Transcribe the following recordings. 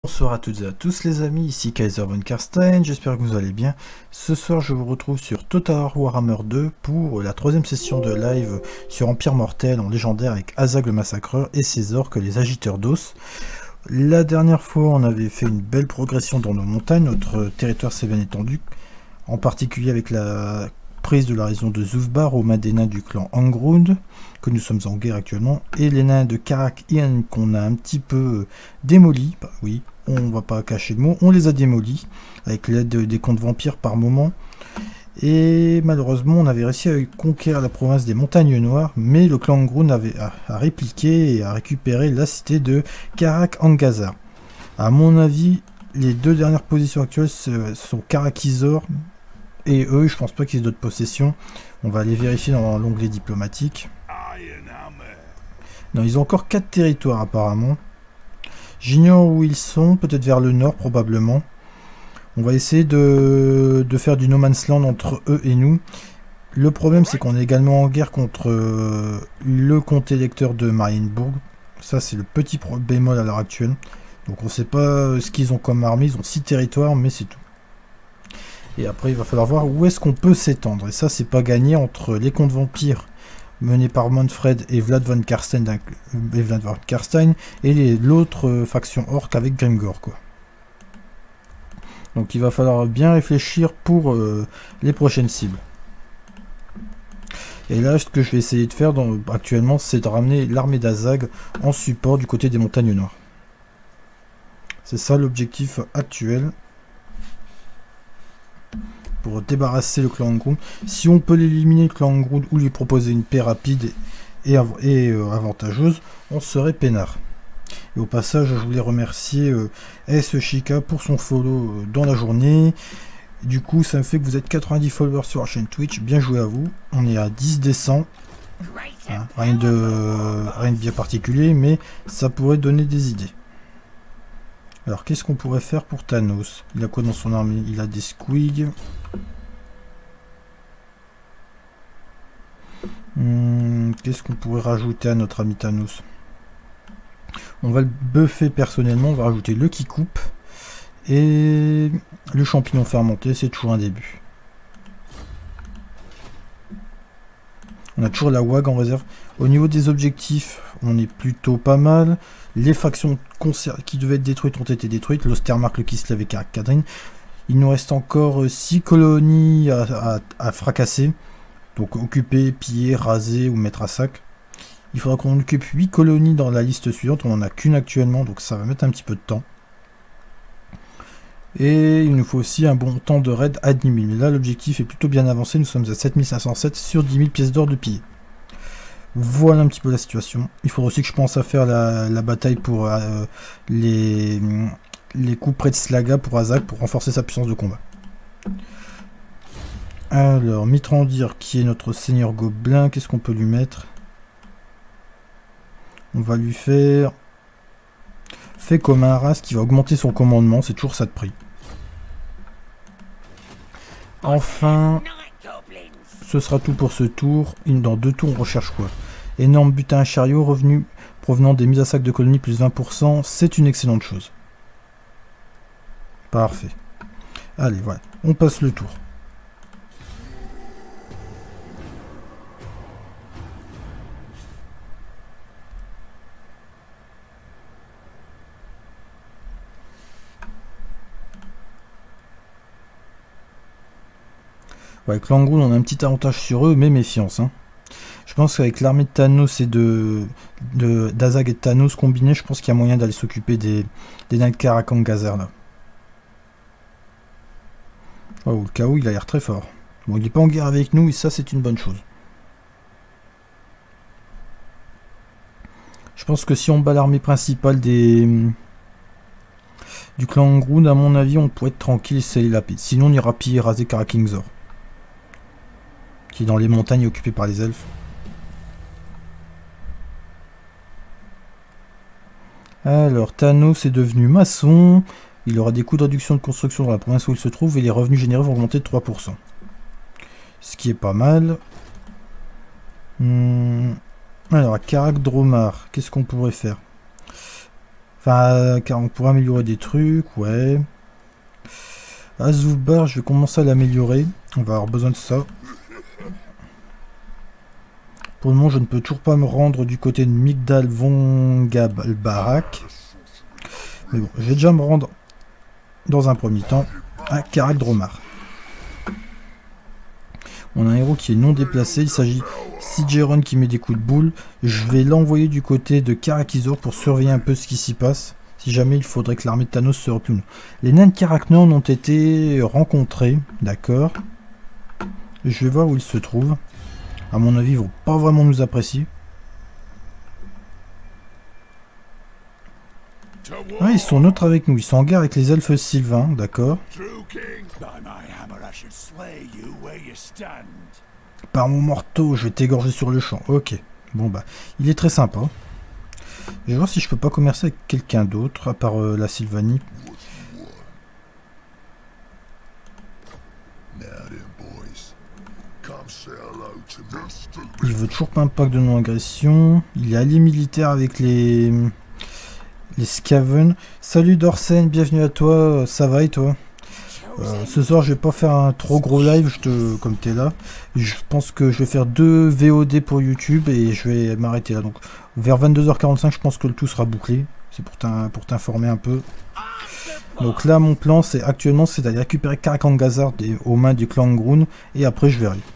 Bonsoir à toutes et à tous les amis, ici Kaiser von Karstein, j'espère que vous allez bien. Ce soir je vous retrouve sur Total Warhammer 2 pour la troisième session de live sur Empire Mortel en légendaire avec Azag le Massacreur et ses orques les Agiteurs d'Os. La dernière fois on avait fait une belle progression dans nos montagnes, notre territoire s'est bien étendu, en particulier avec la prise de la région de Zufbar aux mains des nains du clan Angrund, que nous sommes en guerre actuellement, et les nains de Karak-Ian qu'on a un petit peu démolis, bah oui, on va pas cacher le mot, on les a démolis, avec l'aide des contes vampires par moment, et malheureusement on avait réussi à conquérir la province des Montagnes Noires, mais le clan Angrund a répliqué et a récupéré la cité de Karak-Angazar. À mon avis, les deux dernières positions actuelles sont Karak-Izor, et eux, je pense pas qu'ils aient d'autres possessions. On va aller vérifier dans l'onglet diplomatique. Non, ils ont encore 4 territoires apparemment. J'ignore où ils sont, peut-être vers le nord probablement. On va essayer de faire du no man's land entre eux et nous. Le problème c'est qu'on est également en guerre contre le comte électeur de Marienburg. Ça c'est le petit bémol à l'heure actuelle. Donc on sait pas ce qu'ils ont comme armée, ils ont 6 territoires mais c'est tout. Et après, il va falloir voir où est-ce qu'on peut s'étendre. Et ça, c'est pas gagné entre les contes vampires menés par Manfred et Vlad von Karstein, et l'autre faction orc avec Grimgor, quoi. Donc il va falloir bien réfléchir pour les prochaines cibles. Et là, ce que je vais essayer de faire actuellement, c'est de ramener l'armée d'Azag en support du côté des Montagnes Noires. C'est ça l'objectif actuel. Pour débarrasser le clan Angrund. Si on peut l'éliminer, le clan Angrund, ou lui proposer une paix rapide et avantageuse, on serait peinard. Et au passage, je voulais remercier S. Chica pour son follow dans la journée. Du coup, ça me fait que vous êtes 90 followers sur la chaîne Twitch. Bien joué à vous. On est à 10 des 100. Hein, rien de bien particulier, mais ça pourrait donner des idées. Alors, qu'est-ce qu'on pourrait faire pour Thanos? Il a quoi dans son armée? Il a des squigs. Qu'est-ce qu'on pourrait rajouter à notre ami Thanos? On va le buffer personnellement. On va rajouter le qui coupe. Et le champignon fermenté, c'est toujours un début. On a toujours la WAG en réserve. Au niveau des objectifs, on est plutôt pas mal. Les factions qui devaient être détruites ont été détruites. L'Ostermark, le Kislev et Karak-Kadrin. Il nous reste encore 6 colonies à fracasser. Donc occuper, piller, raser ou mettre à sac. Il faudra qu'on occupe 8 colonies dans la liste suivante. On n'en a qu'une actuellement, donc ça va mettre un petit peu de temps. Et il nous faut aussi un bon temps de raid à 10 000. Mais là, l'objectif est plutôt bien avancé. Nous sommes à 7507 sur 10 000 pièces d'or de pillé. Voilà un petit peu la situation. Il faudra aussi que je pense à faire la bataille pour les coups près de Slaga pour Azag pour renforcer sa puissance de combat. Alors, Mitrandir qui est notre seigneur gobelin, qu'est-ce qu'on peut lui mettre? On va lui faire fait comme un ras qui va augmenter son commandement, c'est toujours ça de prix. Enfin, ce sera tout pour ce tour. Dans 2 tours, on recherche quoi? Énorme butin à chariot, revenu provenant des mises à sac de colonies plus 20%, c'est une excellente chose. Parfait. Allez, voilà, on passe le tour. Ouais, avec l'Angrund, on a un petit avantage sur eux, mais méfiance. Hein. Je pense qu'avec l'armée de Thanos et d'Azag et de Thanos combinés, je pense qu'il y a moyen d'aller s'occuper des nains de Karak-Angazar là. Oh, le chaos, il a l'air très fort. Bon, il n'est pas en guerre avec nous, et ça, c'est une bonne chose. Je pense que si on bat l'armée principale du clan Angrund, à mon avis, on pourrait être tranquille et sceller la paix. Sinon, on ira piller et raser Karak-Ingzor, qui est dans les montagnes occupées par les elfes. Alors, Thanos est devenu maçon. Il aura des coûts de réduction de construction dans la province où il se trouve et les revenus générés vont augmenter de 3%. Ce qui est pas mal. Alors, à Karak Dromar, qu'est-ce qu'on pourrait faire? Enfin, car on pourrait améliorer des trucs, ouais. Azoubar, je vais commencer à l'améliorer. On va avoir besoin de ça. Pour le moment, je ne peux toujours pas me rendre du côté de Migdal Vongab Barak. Mais bon, je vais déjà me rendre dans un premier temps à Karak Dromar. On a un héros qui est non déplacé. Il s'agit Sigeron qui met des coups de boule. Je vais l'envoyer du côté de Karakizor pour surveiller un peu ce qui s'y passe. Si jamais il faudrait que l'armée de Thanos se replie. Les nains de Karaknon ont été rencontrés. D'accord. Je vais voir où ils se trouvent. À mon avis, ils vont pas vraiment nous apprécier. Ah, ils sont neutres avec nous. Ils sont en guerre avec les elfes sylvains. D'accord. Par mon marteau, je vais t'égorger sur le champ. Ok. Bon bah, il est très sympa. Je vais voir si je peux pas commercer avec quelqu'un d'autre, à part la Sylvanie. Il veut toujours pas un pacte de non-agression. Il est allié militaire avec les Skaven. Salut Dorsen, bienvenue à toi. Ça va et toi? Ce soir je vais pas faire un trop gros live comme tu es là. Je pense que je vais faire 2 VOD pour YouTube et je vais m'arrêter là. Donc vers 22h45 je pense que le tout sera bouclé. C'est pour t'informer un peu. Donc là mon plan actuellement c'est d'aller récupérer Karak Angazar aux mains du clan Groon et après je verrai.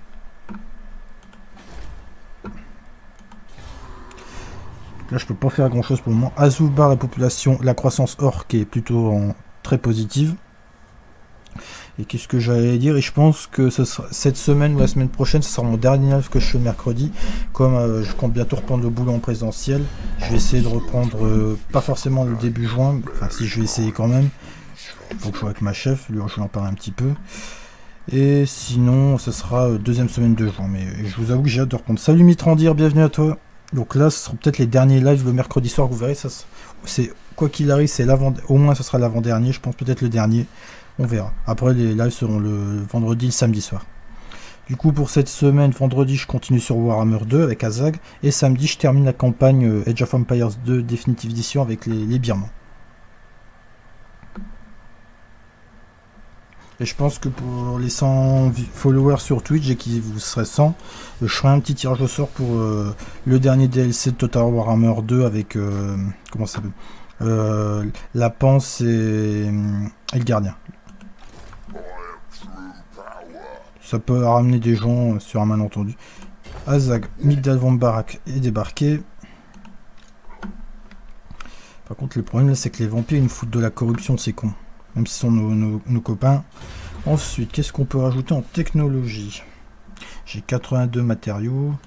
Là je peux pas faire grand chose pour le moment. Azoubar, la population, la croissance orque est plutôt très positive. Et qu'est-ce que j'allais dire? Et je pense que cette semaine ou la semaine prochaine, ce sera mon dernier live que je fais le mercredi. Comme je compte bientôt reprendre le boulot en présentiel, je vais essayer de reprendre, pas forcément le début juin, enfin si je vais essayer quand même. Il faut que je sois avec ma chef, lui je vais en parler un petit peu. Et sinon, ce sera deuxième semaine de juin. Mais je vous avoue que j'ai hâte de reprendre. Salut Mitrandir, bienvenue à toi. Donc là, ce sera peut-être les derniers lives le mercredi soir, vous verrez. C'est quoi qu'il arrive, c'est au moins ce sera l'avant-dernier, je pense peut-être le dernier. On verra. Après, les lives seront le vendredi, le samedi soir. Du coup, pour cette semaine, vendredi, je continue sur Warhammer 2 avec Azag. Et samedi, je termine la campagne Age of Empires 2 Definitive Edition avec les Birmans. Et je pense que pour les 100 followers sur Twitch, et qui vous serez 100, je ferai un petit tirage au sort pour le dernier DLC de Total Warhammer 2 avec... comment ça s'appelle La Panse et le Gardien. Ça peut ramener des gens sur un malentendu. Azag, Migdal Von Barak est débarqué. Par contre, le problème là, c'est que les vampires ils nous foutent de la corruption, c'est con. Même si ce sont nos copains. Ensuite, qu'est-ce qu'on peut rajouter en technologie? J'ai 82 matériaux.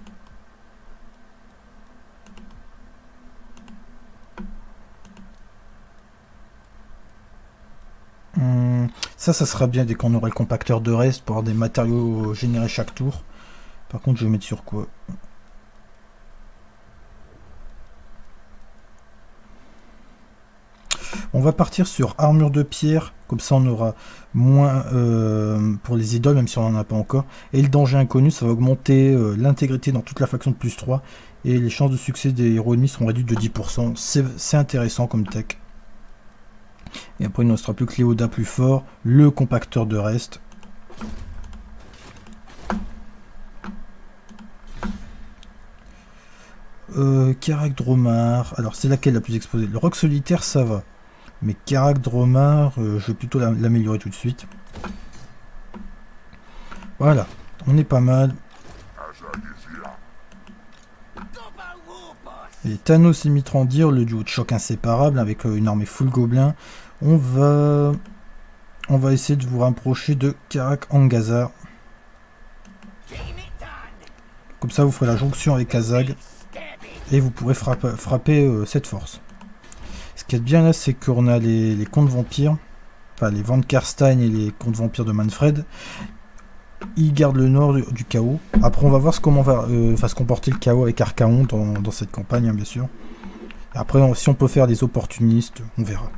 Ça sera bien dès qu'on aura le compacteur de reste pour avoir des matériaux générés chaque tour. Par contre, je vais mettre sur quoi? On va partir sur armure de pierre, comme ça on aura moins pour les idoles, même si on n'en a pas encore. Et le danger inconnu, ça va augmenter l'intégrité dans toute la faction de +3. Et les chances de succès des héros ennemis seront réduites de 10%. C'est intéressant comme tech. Et après il ne restera plus que Léoda plus fort, le compacteur de reste. Karak Dromar, alors c'est laquelle la plus exposée? Le roc solitaire ça va. Mais Karak Dromar, je vais plutôt l'améliorer tout de suite. Voilà, on est pas mal. Et Thanos et Mitrandir, le duo de choc inséparable avec une armée full gobelin. On va essayer de vous rapprocher de Karak Angazar. Comme ça vous ferez la jonction avec Azag. Et vous pourrez frapper cette force. Ce qui est bien là, c'est qu'on a les contes vampires. Enfin, les Van Karstein et les contes vampires de Manfred. Ils gardent le nord du chaos. Après, on va voir comment va se comporter le chaos avec Archaon dans cette campagne, hein, bien sûr. Après, si on peut faire des opportunistes, on verra.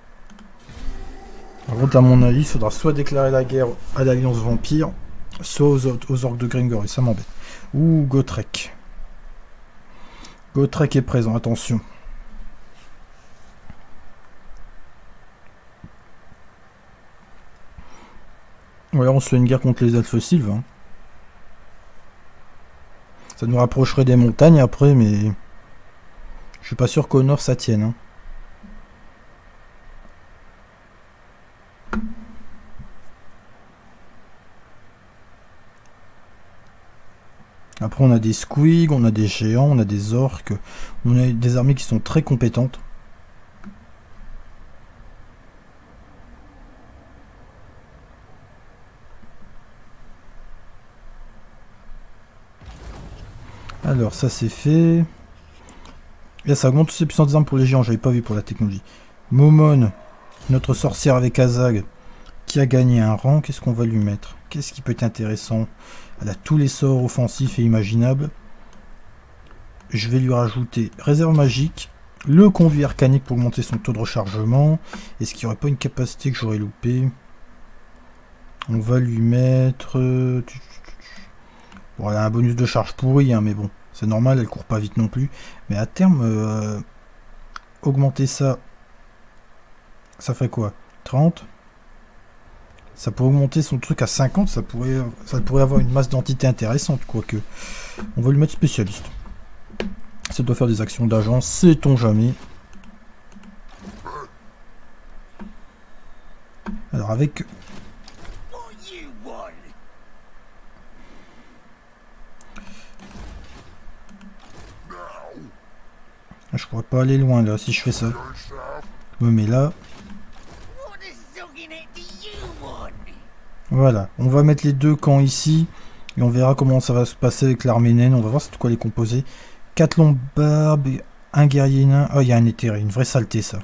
Par contre, à mon avis, il faudra soit déclarer la guerre à l'Alliance Vampire, soit aux orques de Gringor, et ça m'embête. Ou Gotrek. Gotrek est présent, attention. Ou alors on se fait une guerre contre les elfes sylves. Hein. Ça nous rapprocherait des montagnes après, mais je suis pas sûr qu'au nord ça tienne. Hein. Après on a des squigs, on a des géants, on a des orques, on a des armées qui sont très compétentes. Alors ça c'est fait. Et ça augmente aussi les puissances des armes pour les géants, j'avais pas vu pour la technologie. Momon, notre sorcière avec Azag, qui a gagné un rang, qu'est-ce qu'on va lui mettre? Qu'est-ce qui peut être intéressant? Elle a tous les sorts offensifs et imaginables. Je vais lui rajouter réserve magique, le conduit arcanique pour augmenter son taux de rechargement. Est-ce qu'il n'y aurait pas une capacité que j'aurais loupé? On va lui mettre... Bon, elle a un bonus de charge pourri, hein, mais bon, c'est normal, elle court pas vite non plus. Mais à terme, augmenter ça, ça ferait quoi? 30? Ça pourrait augmenter son truc à 50, ça pourrait avoir une masse d'entités intéressante, quoique. On va lui mettre spécialiste. Ça doit faire des actions d'agent, sait-on jamais. Alors avec... Je pourrais pas aller loin là si je fais ça. Je me mets là. Voilà, on va mettre les deux camps ici. Et on verra comment ça va se passer avec l'armée naine. On va voir c'est de quoi les composer. 4 lombards, un guerrier nain. Oh, il y a un éthéré, une vraie saleté ça.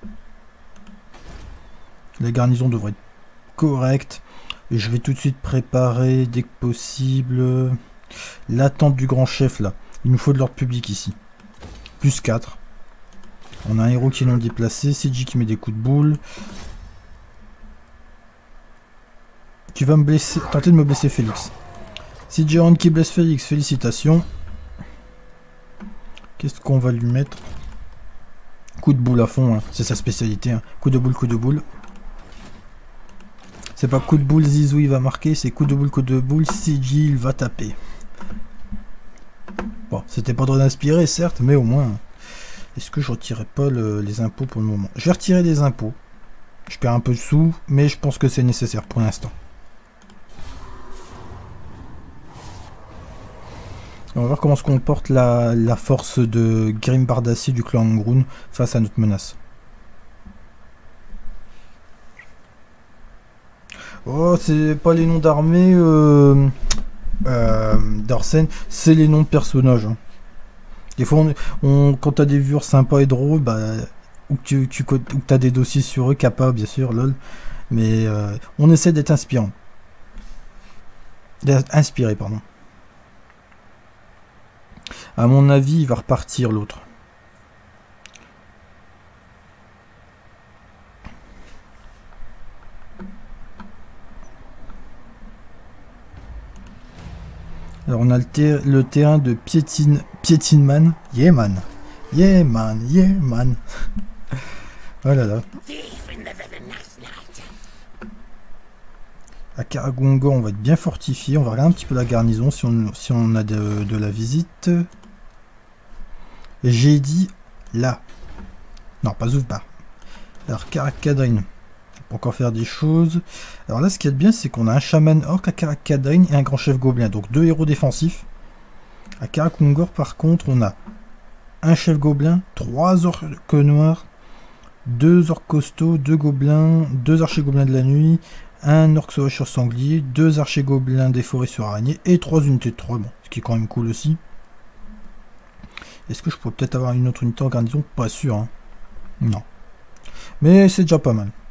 La garnison devrait être correcte. Et je vais tout de suite préparer dès que possible l'attente du grand chef là. Il nous faut de l'ordre public ici. Plus 4. On a un héros qui est non déplacé. CJ qui met des coups de boule. Tu vas me blesser, tenter de me blesser Félix. CJ Ron qui blesse Félix, félicitations. Qu'est-ce qu'on va lui mettre? Coup de boule à fond, hein. C'est sa spécialité. Hein. Coup de boule. C'est pas coup de boule, Zizou il va marquer, c'est coup de boule, CJ il va taper. Bon, c'était pas drôle d'inspirer, certes, mais au moins... Est-ce que je retirerai pas les impôts pour le moment? Je vais retirer les impôts. Je perds un peu de sous, mais je pense que c'est nécessaire pour l'instant. On va voir comment se comporte la force de Grimbardassi du clan Angrun face à notre menace. Oh, c'est pas les noms d'armée d'Arsène, c'est les noms de personnages. Hein. Des fois, quand t'as des vues sympas et drôles, bah, ou que t'as des dossiers sur eux, Kappa, bien sûr, lol. Mais on essaie d'être inspirant. Inspiré, pardon. À mon avis, il va repartir l'autre. Alors on a le terrain de Piétineman. Yeah man. Yeah man. Yeah man. Oh là là. À Karagunga, on va être bien fortifié. On va regarder un petit peu la garnison si on a de la visite. J'ai dit là. Non, pas Zoufbar. Alors Karakadrin. On peut encore faire des choses. Alors là, ce qu'il y a de bien, c'est qu'on a un chaman orc à Karakadrin et un grand chef gobelin. Donc 2 héros défensifs. À Karakungor, par contre, on a un chef gobelin, 3 orques noirs, 2 orques costauds, 2 gobelins, 2 archers gobelins de la nuit, un orc sauvage sur sanglier, 2 archers gobelins des forêts sur araignée et 3 unités de 3. Bon, ce qui est quand même cool aussi. Est-ce que je pourrais peut-être avoir une autre unité en garnison? Pas sûr. Hein. Non. Mais c'est déjà pas mal.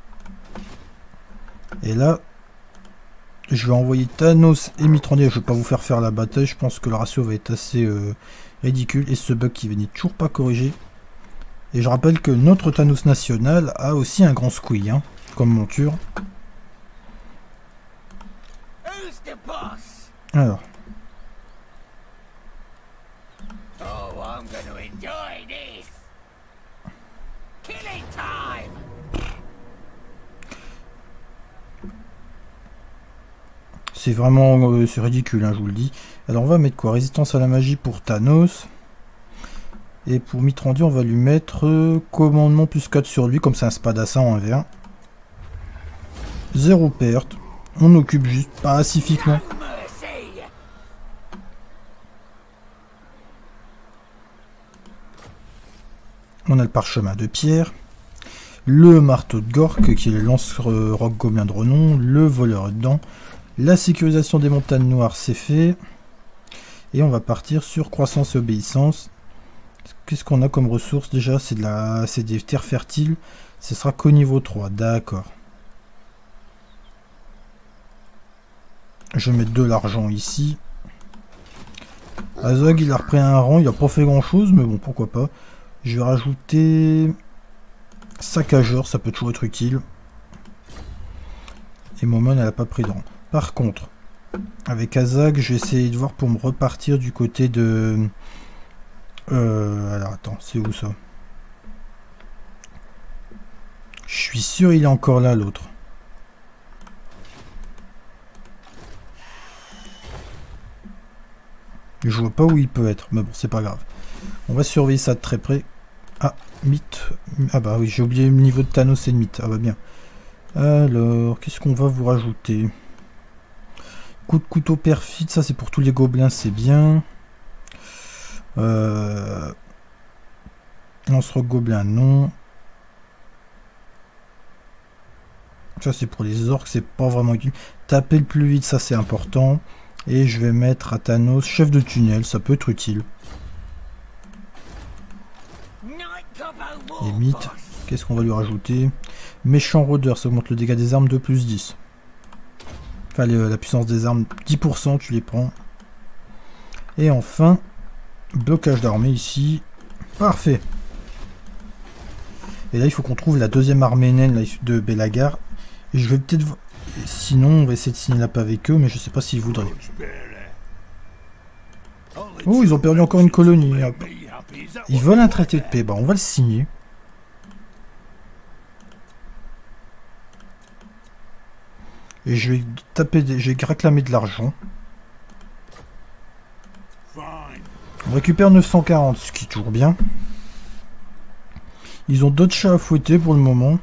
Et là, je vais envoyer Thanos et Mithrandir. Je vais pas vous faire la bataille. Je pense que le ratio va être assez ridicule. Et ce bug qui n'est toujours pas corrigé. Et je rappelle que notre Thanos national a aussi un grand squeak hein, comme monture. Alors. C'est vraiment c'est ridicule, hein, je vous le dis. Alors on va mettre quoi? Résistance à la magie pour Thanos. Et pour Mitrandir, on va lui mettre commandement plus 4 sur lui, comme c'est un spadassin en 1v1. Zéro perte. On occupe juste pacifiquement. On a le parchemin de pierre. Le marteau de Gork, qui est le lance-roc gobelin de renom. Le voleur dedans. La sécurisation des montagnes noires, c'est fait. Et on va partir sur croissance et obéissance. Qu'est-ce qu'on a comme ressources déjà? C'est des terres fertiles. Ce sera qu'au niveau 3. D'accord. Je vais mettre de l'argent ici. Azog, il a repris un rang. Il n'a pas fait grand chose, mais bon, pourquoi pas. Je vais rajouter saccageur. Ça peut toujours être utile. Et Momon, elle n'a pas pris de rang. Par contre, avec Azag, je vais essayer de voir pour me repartir du côté de... alors attends, c'est où ça? Je suis sûr il est encore là l'autre. Je vois pas où il peut être, mais bon, c'est pas grave. On va surveiller ça de très près. Ah, mythe. Ah bah oui, j'ai oublié le niveau de Thanos et de mythe. Ah bah bien. Alors, qu'est-ce qu'on va vous rajouter? Coup de couteau perfide, ça c'est pour tous les gobelins, c'est bien. Lance-roc gobelin, non. Ça c'est pour les orques, c'est pas vraiment utile. Taper le plus vite, ça c'est important. Et je vais mettre à Thanos chef de tunnel, ça peut être utile. Et mythe, qu'est-ce qu'on va lui rajouter? Méchant rôdeur, ça augmente le dégât des armes de plus 10. Enfin, la puissance des armes, 10%, tu les prends. Et enfin, blocage d'armée ici. Parfait. Et là, il faut qu'on trouve la deuxième armée naine de Belagar. Et je vais peut-être... Sinon, on va essayer de signer la paix avec eux, mais je sais pas s'ils voudraient. Oh, ils ont perdu encore une colonie. Ils veulent un traité de paix. Bah, on va le signer. Et je vais taper, je vais réclamer de l'argent. On récupère 940, ce qui est toujours bien. Ils ont d'autres chats à fouetter pour le moment.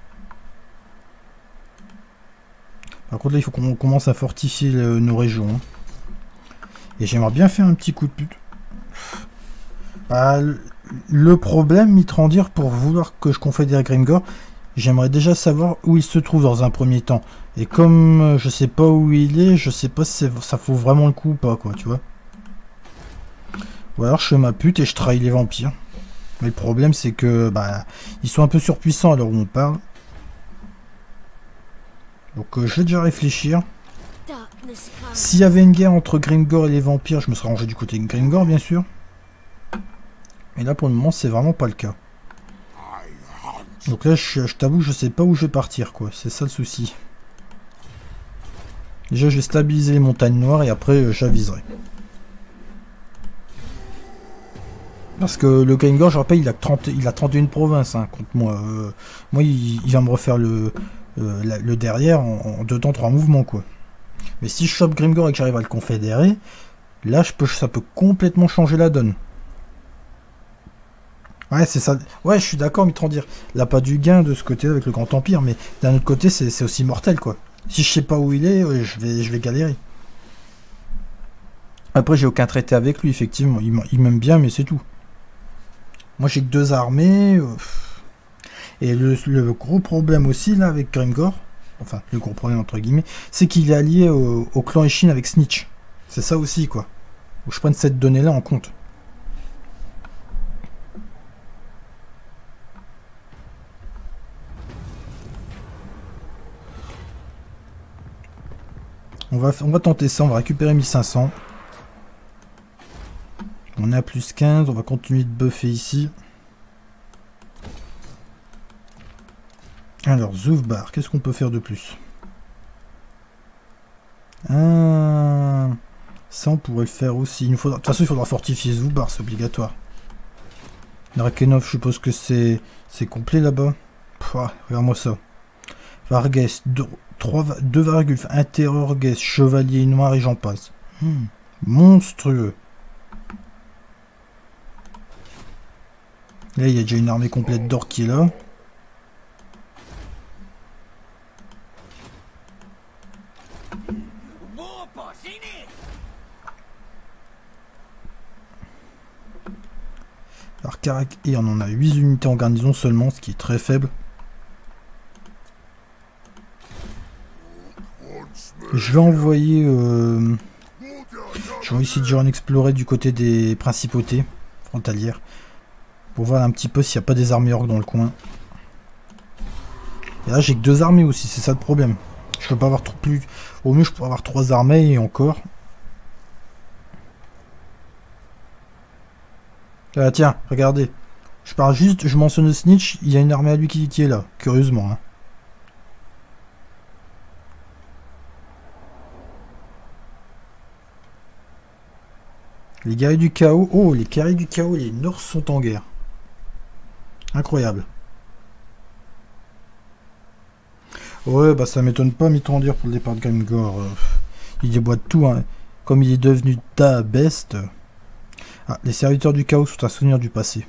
Par contre là il faut qu'on commence à fortifier nos régions. Et j'aimerais bien faire un petit coup de pute. Ah, le problème, Mitrandir, pour vouloir que je confédère Grimgor, j'aimerais déjà savoir où il se trouve dans un premier temps. Et comme je sais pas où il est, je sais pas si ça vaut vraiment le coup ou pas, quoi, tu vois. Ou alors je fais ma pute et je trahis les vampires. Mais le problème c'est que bah ils sont un peu surpuissants à l'heure où on parle. Donc je vais déjà réfléchir. S'il y avait une guerre entre Grimgor et les vampires, je me serais rangé du côté de Grimgor bien sûr. Et là pour le moment c'est vraiment pas le cas. Donc là je t'avoue je sais pas où je vais partir quoi, c'est ça le souci. Déjà je vais stabiliser les montagnes noires et après j'aviserai. Parce que le Grimgor, je rappelle, il a 31 provinces hein, contre moi. Moi, il va me refaire le derrière en 2 temps 3 mouvements, quoi. Mais si je chope Grimgor et que j'arrive à le confédérer, là, ça peut complètement changer la donne. Ouais, c'est ça. Ouais, je suis d'accord, Mitrandir. Il n'a pas du gain de ce côté avec le Grand Empire, mais d'un autre côté, c'est aussi mortel, quoi. Si je sais pas où il est, je vais galérer. Après, j'ai aucun traité avec lui, effectivement. Il m'aime bien, mais c'est tout. Moi j'ai que 2 armées. Et le gros problème aussi là avec Grimgor, enfin le gros problème entre guillemets, c'est qu'il est allié au clan Ishin avec Snitch. C'est ça aussi quoi. Faut que je prenne cette donnée là en compte. On va tenter ça, on va récupérer 1500. On est à plus 15, on va continuer de buffer ici. Alors, Zufbar, qu'est-ce qu'on peut faire de plus? Ça, on pourrait le faire aussi. De toute façon, il faudra fortifier Zufbar, c'est obligatoire. Drakenov, je suppose que c'est complet là-bas. Regarde-moi ça. Vargas, 2, Terror Guest, Chevalier Noir et j'en passe. Monstrueux. Là, il y a déjà une armée complète d'or qui est là. Alors, Carac, et on en a 8 unités en garnison seulement, ce qui est très faible. Je vais envoyer... je vais essayer de en explorer du côté des principautés frontalières. Pour voir un petit peu s'il n'y a pas des armées orques dans le coin. Et là, j'ai que 2 armées aussi, c'est ça le problème. Je peux pas avoir trop plus... Au mieux, je peux avoir 3 armées et encore. Ah, tiens, regardez. Je pars juste, je mentionne le snitch, il y a une armée à lui qui est là, curieusement. Hein. Les guerriers du chaos. Oh, les guerriers du chaos, les Norse sont en guerre. Incroyable. Ouais, bah ça m'étonne pas, Mitrandir, pour le départ de Grimgor. Il déboîte tout, hein. Comme il est devenu ta best. Ah, les serviteurs du chaos sont un souvenir du passé.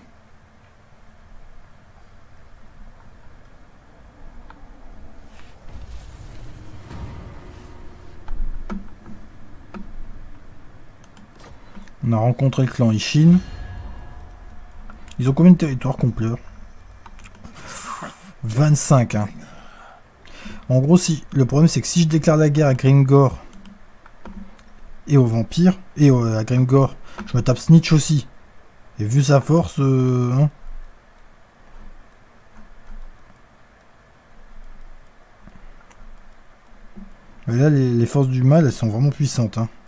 On a rencontré le clan Ishin. Ils ont combien de territoires complets? 25, hein. En gros, si le problème c'est que si je déclare la guerre à Grimgor et aux vampires, et à Grimgor, je me tape Snitch aussi. Et vu sa force, hein. Mais là, les forces du mal, elles sont vraiment puissantes, hein.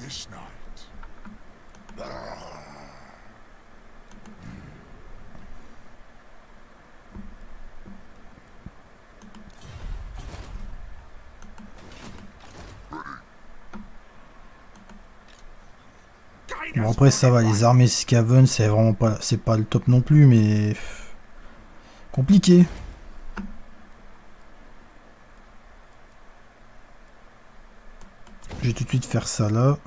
Bon, après ça va, les armées Skaven, c'est vraiment pas, c'est pas le top non plus, mais compliqué. Je vais tout de suite faire ça là.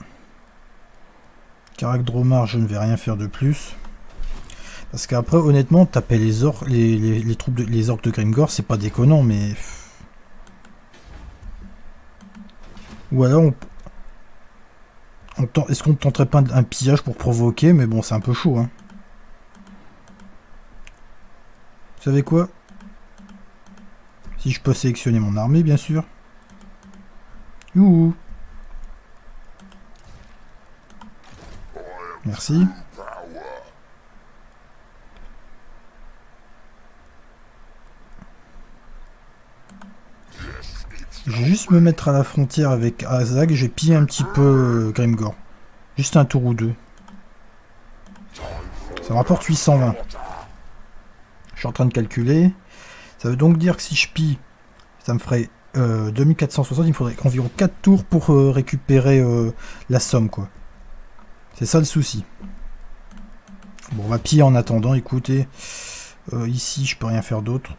Karak Dromar, je ne vais rien faire de plus. Parce qu'après, honnêtement, taper les orques, les troupes les orques de Grimgor, c'est pas déconnant, mais... Ou alors, est-ce qu'on ne tenterait pas un pillage pour provoquer? Mais bon, c'est un peu chaud, hein. Vous savez quoi? Si je peux sélectionner mon armée, bien sûr. Youhou. Merci. Je vais juste me mettre à la frontière avec Azag, je vais piller un petit peu Grimgor. Juste un tour ou deux. Ça me rapporte 820. Je suis en train de calculer. Ça veut donc dire que si je pille, ça me ferait 2460, il me faudrait environ 4 tours pour récupérer la somme, quoi. C'est ça le souci. Bon, on va piller en attendant, écoutez. Ici, je peux rien faire d'autre.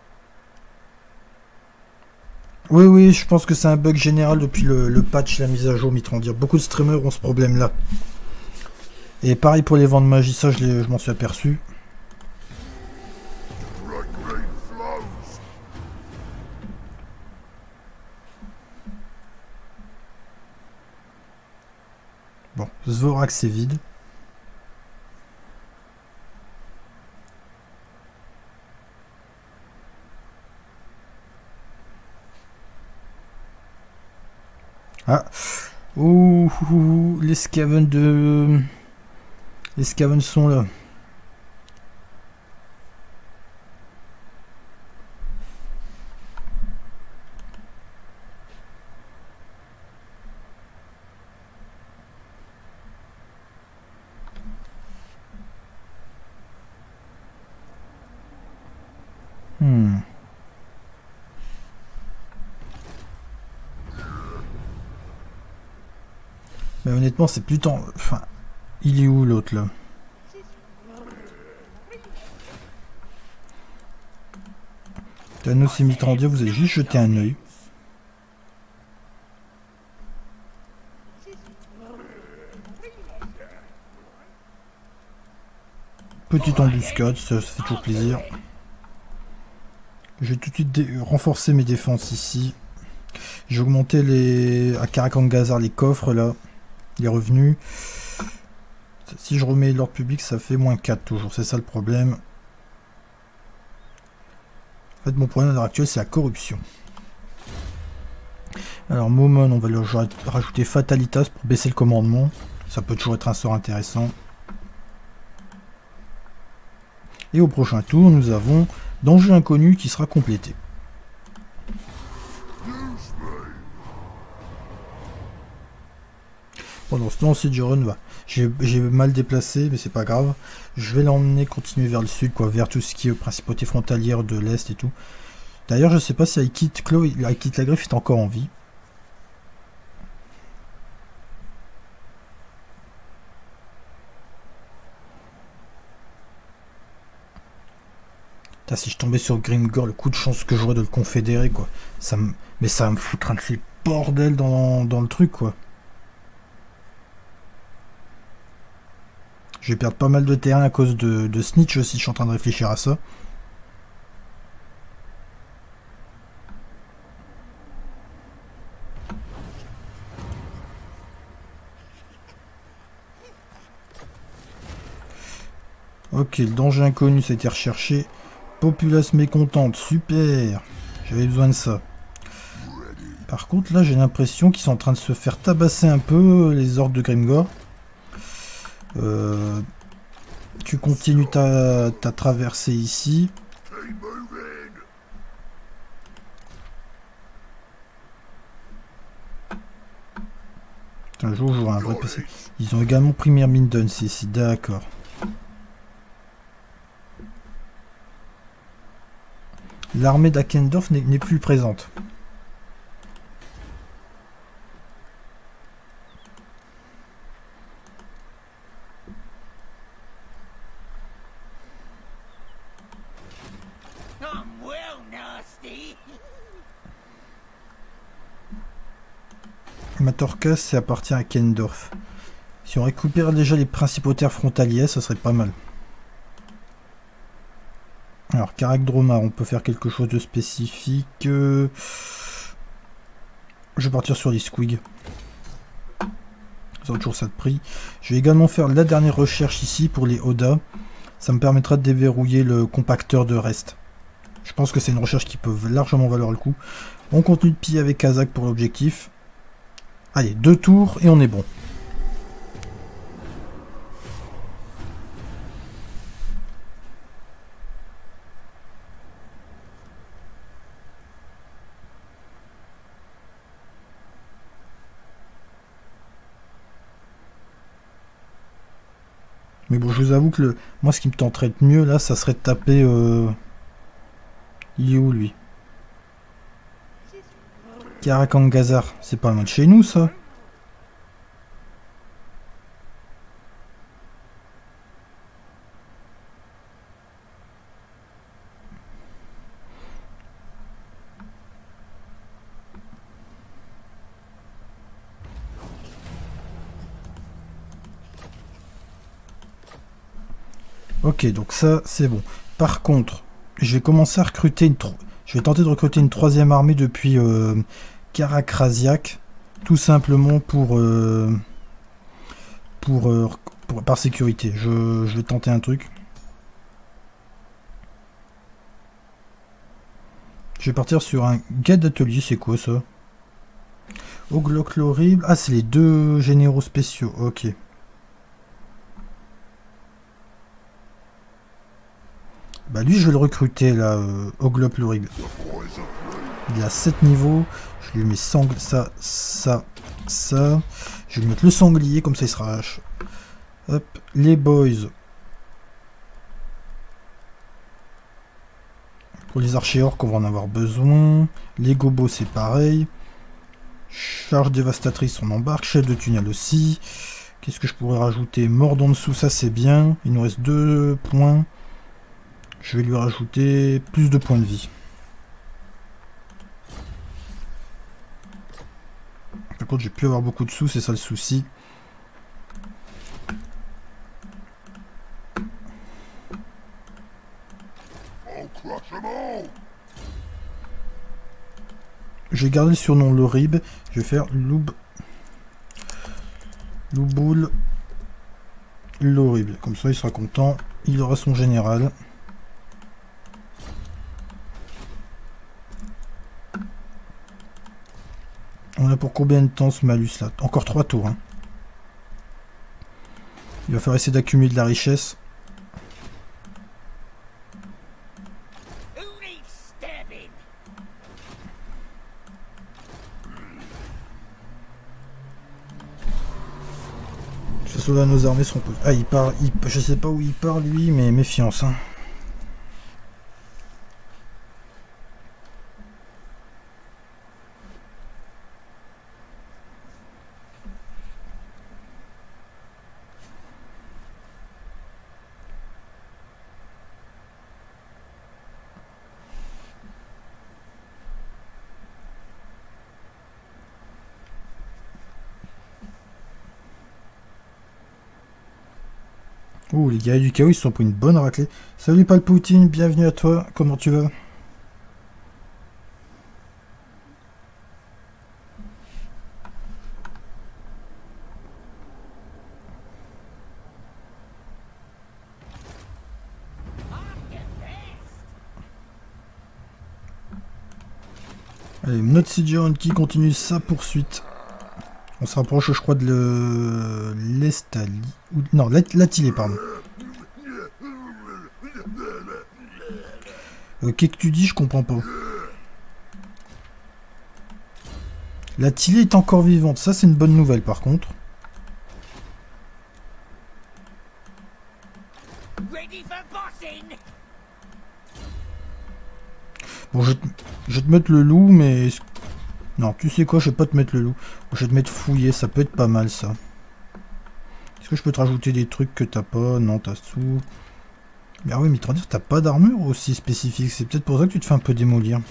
Oui, oui, je pense que c'est un bug général depuis le patch, la mise à jour Mitrandir. Beaucoup de streamers ont ce problème-là. Et pareil pour les vents de magie, ça je m'en suis aperçu. Bon, Zvorak c'est vide. Ah, ouh, les Skaven de... Les Skaven sont là. Mais honnêtement, c'est plus tant... Enfin, il est où l'autre là? Thanos et Mitrandir, vous avez juste jeté un œil. Petite embuscade, ça fait toujours plaisir. Je vais tout de suite renforcer mes défenses ici. J'ai augmenté à Karakangazar les coffres là, les revenus. Si je remets l'ordre public, ça fait -4 toujours, c'est ça le problème. En fait, mon problème à l'heure actuelle, c'est la corruption. Alors, Momon, on va lui rajouter Fatalitas pour baisser le commandement. Ça peut toujours être un sort intéressant. Et au prochain tour, nous avons Danger Inconnu qui sera complété. Pendant ce temps, Sidgeron va. J'ai mal déplacé, mais c'est pas grave. Je vais l'emmener continuer vers le sud, quoi, vers tout ce qui est principauté frontalière de l'Est et tout. D'ailleurs, je sais pas si Aikit la Griffe est encore en vie. Putain, si je tombais sur Grimgor, le coup de chance que j'aurais de le confédérer, quoi. Mais ça va me foutre un de ces bordels dans le truc, quoi. Je vais perdre pas mal de terrain à cause de Snitch aussi, je suis en train de réfléchir à ça. Ok, le danger inconnu, ça a été recherché. Populace mécontente, super. J'avais besoin de ça. Par contre, là, j'ai l'impression qu'ils sont en train de se faire tabasser un peu, les ordres de Grimgor. Tu continues ta traversée ici. Un jour, j'aurai un vrai PC. Ils ont également pris Myrmidon ici, d'accord. L'armée d'Akendorf n'est plus présente. Matorkas, ça appartient à Kendorf. Si on récupère déjà les principaux terres frontalières, ça serait pas mal. Alors, Karakdromar, on peut faire quelque chose de spécifique. Je vais partir sur les Squig. Ça a toujours ça de prix. Je vais également faire la dernière recherche ici pour les Oda. Ça me permettra de déverrouiller le compacteur de reste. Je pense que c'est une recherche qui peut largement valoir le coup. On continue de piller avec Kazakh pour l'objectif. Allez, 2 tours et on est bon. Mais bon, je vous avoue que moi, ce qui me tenterait de mieux, là, ça serait de taper... Il est où, lui? Karakangazar. C'est pas loin de chez nous, ça. Ok, donc ça, c'est bon. Par contre, je vais commencer à recruter je vais tenter de recruter une 3e armée depuis Karakrasiak, tout simplement par sécurité. Je vais tenter un truc. Je vais partir sur un guide d'atelier, c'est quoi ça? Oglock l'horrible. Ah, c'est les 2 généraux spéciaux, ok. Bah lui je vais le recruter là, Oglop l'horrible. Il a 7 niveaux, je lui mets ça. Je vais lui mettre le sanglier, comme ça il sera H. Hop, les boys. Pour les archers orques, on va en avoir besoin. Les gobos c'est pareil. Charge dévastatrice, on embarque. Chef de tunnel aussi. Qu'est-ce que je pourrais rajouter? Mord en dessous, ça c'est bien. Il nous reste 2 points. Je vais lui rajouter plus de points de vie. Par contre, j'ai pu avoir beaucoup de sous, c'est ça le souci. Je vais garder le surnom Lorib. Je vais faire Louboul Lorib. Comme ça, il sera content. Il aura son général. On a pour combien de temps ce malus là? Encore 3 tours. Hein. Il va falloir essayer d'accumuler de la richesse. Là, nos armées seront... Ah, il part... Je sais pas où il part, lui, mais méfiance. Hein. Oh, les guerriers du chaos, ils se sont pris une bonne raclée. Salut Palpatine, bienvenue à toi. Comment tu vas? Allez, notre Sidian qui continue sa poursuite. On se rapproche, je crois, de l'Estali. Non, l'Attilé, pardon. Qu'est-ce que tu dis? Je comprends pas. L'Attilé est encore vivante. Ça, c'est une bonne nouvelle, par contre. Bon, je vais te mettre le loup, mais... Non, tu sais quoi, je vais pas te mettre le loup. Je vais te mettre fouiller, ça peut être pas mal, ça. Est-ce que je peux te rajouter des trucs que t'as pas? Non, t'as tout. Mais ah oui, mais t'as pas d'armure aussi spécifique. C'est peut-être pour ça que tu te fais un peu démolir.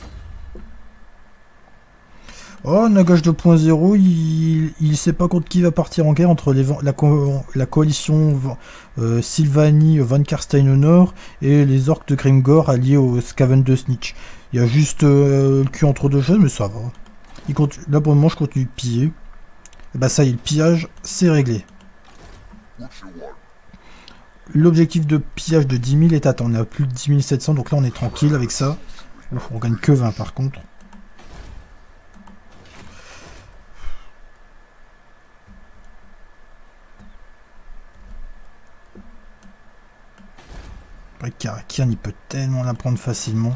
Oh, Nagash 2.0, il sait pas contre qui va partir en guerre entre la coalition Sylvanie Van Karstein au nord et les orques de Grimgor alliés aux Skaven de Snitch. Il y a juste le cul entre deux choses, mais ça va. Là pour le moment je continue de piller. Et bah ça y est, le pillage c'est réglé. L'objectif de pillage de 10 000 est atteint. On est à plus de 10 700, donc là on est tranquille avec ça. Ouf, on gagne que 20 par contre. Après Karakian il peut tellement la prendre facilement.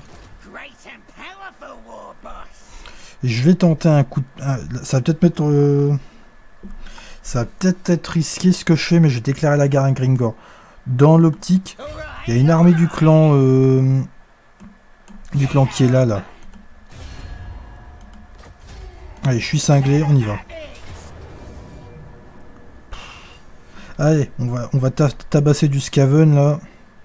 Je vais tenter un coup de... ça va peut-être mettre... ça va peut-être être risqué ce que je fais, mais je vais déclarer la guerre à Grimgor. Dans l'optique, il y a une armée du clan qui est là. Allez, je suis cinglé, on y va. Allez, on va tabasser du Skaven là.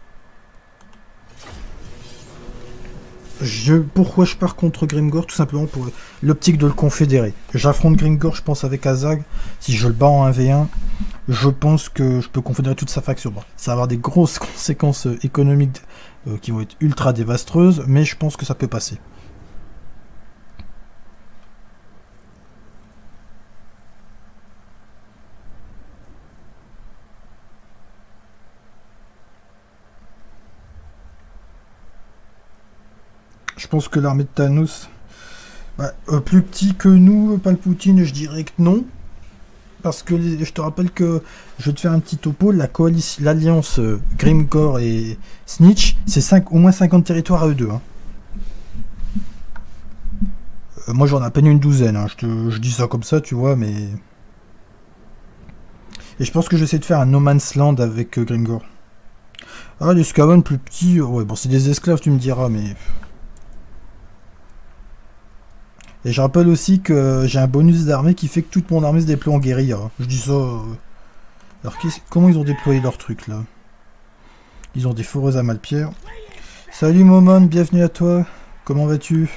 Pourquoi je pars contre Grimgor? Tout simplement pour l'optique de le confédérer. J'affronte Grimgor, je pense, avec Azag. Si je le bats en 1v1, je pense que je peux confédérer toute sa faction. Bon, ça va avoir des grosses conséquences économiques qui vont être ultra dévastreuses, mais je pense que ça peut passer. Je pense que l'armée de Thanos... Bah, plus petit que nous, Palpatine, je dirais que non. Parce que je te rappelle que je vais te faire un petit topo. L'alliance Grimgor et Snitch, c'est au moins 50 territoires à eux deux. Hein. Moi j'en ai à peine une douzaine. Hein. Je dis ça comme ça, tu vois, mais... Et je pense que j'essaie de faire un No Man's Land avec Grimgor. Ah, les Skaven plus petits... Ouais, bon, c'est des esclaves, tu me diras, mais... Et je rappelle aussi que j'ai un bonus d'armée qui fait que toute mon armée se déploie en guérilla. Je dis ça... Alors comment ils ont déployé leur truc là? Ils ont des foreuses à Malpierre. Salut Momon, bienvenue à toi. Comment vas-tu?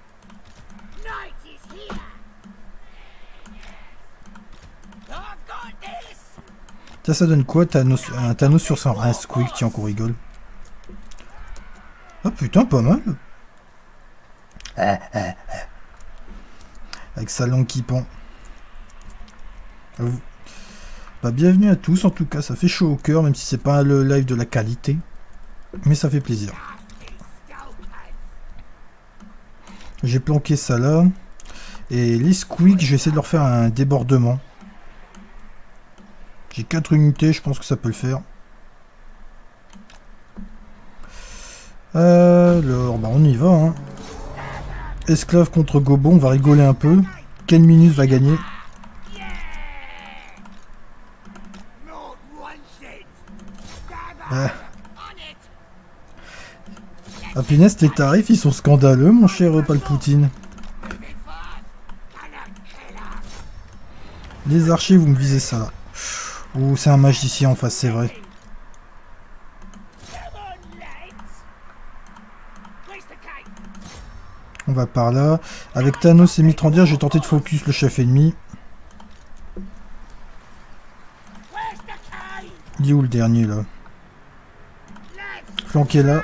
Ça donne quoi un Thanos sur 100? Un Squeak, tiens qu'on rigole. Ah putain, pas mal. avec sa langue qui pend. Bah, bienvenue à tous, en tout cas, ça fait chaud au cœur, même si c'est pas le live de la qualité. Mais ça fait plaisir. J'ai planqué ça là. Et les squigs, je vais essayer de leur faire un débordement. J'ai 4 unités, je pense que ça peut le faire. Alors, bah on y va. Hein. Esclave contre Gobo, on va rigoler un peu. Quelle minute va gagner? Ah punaise, tes tarifs, ils sont scandaleux, mon cher Palpatine. Les archers, vous me visez ça là. Ouh, c'est un magicien en face, c'est vrai. On va par là. Avec Thanos et Mithrandir, j'ai tenté de focus le chef ennemi. Il est où le dernier là? Flanqué là.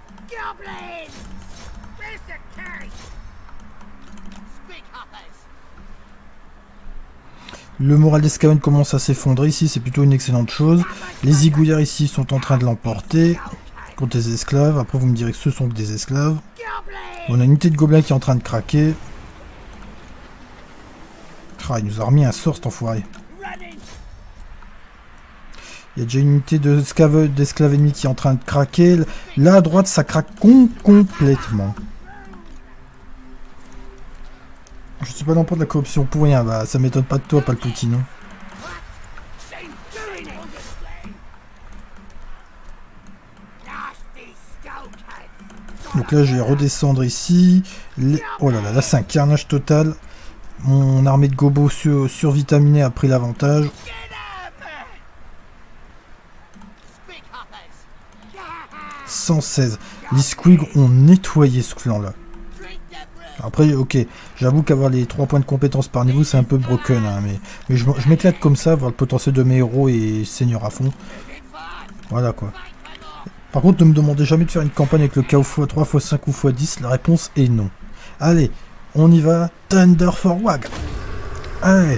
Le moral des Skaven commence à s'effondrer ici, c'est plutôt une excellente chose. Les zigouillards ici sont en train de l'emporter contre les esclaves. Après vous me direz que ce sont que des esclaves. On a une unité de gobelins qui est en train de craquer. Ah, il nous a remis un sort cet enfoiré. Il y a déjà une unité d'esclaves ennemis qui est en train de craquer. Là à droite ça craque complètement. Je suis pas dans de la corruption pour rien, bah ça m'étonne pas de toi, Palpatine. Donc là je vais redescendre ici. Oh là là, là c'est un carnage total. Mon armée de gobos survitaminée a pris l'avantage. « 116. Les squigs ont nettoyé ce clan là. Après, ok, j'avoue qu'avoir les 3 points de compétence par niveau, c'est un peu broken, hein, mais je m'éclate comme ça, voir le potentiel de mes héros et seigneur à fond. Voilà, quoi. Par contre, ne me demandez jamais de faire une campagne avec le chaos x3, x5 ou x10, la réponse est non. Allez, on y va, Thunder for Wag. Allez.